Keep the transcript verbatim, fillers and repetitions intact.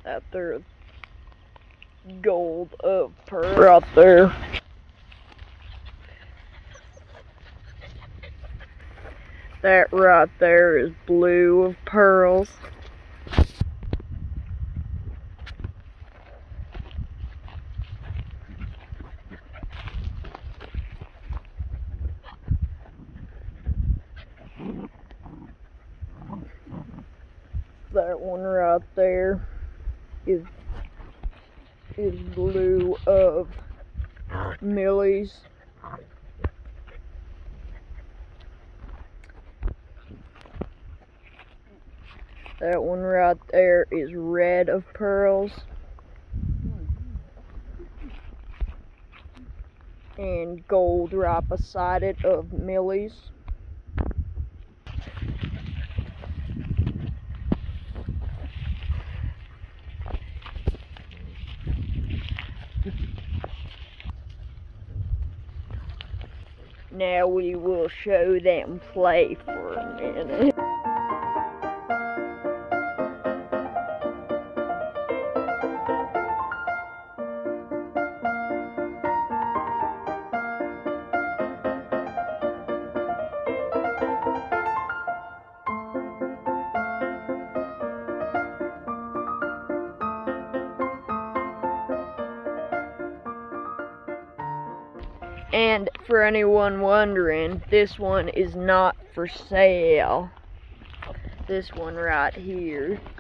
That there is gold of pearl right there. That right there is blue of pearls. That one right there is is blue of Millies. That one right there is red of pearls. And gold right beside it of Millies. Now we will show them play for a minute. And for anyone wondering, this one is not for sale. This one right here